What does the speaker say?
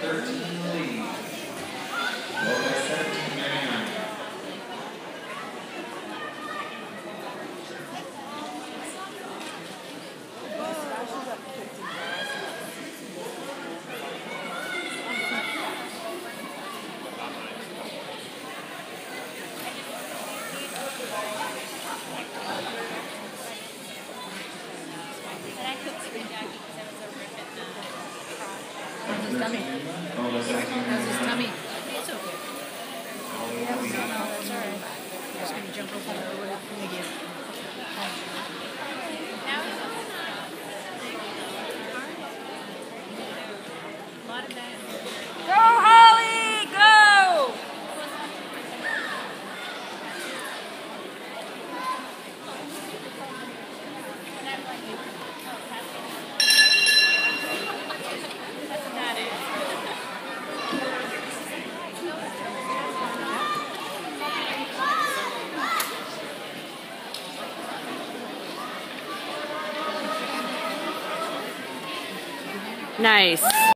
13 lead. Local 1799. Tummy. How's his tummy? It's okay. No, that's all right. I'm just going to jump over there again. Go, Holly! Go! Nice.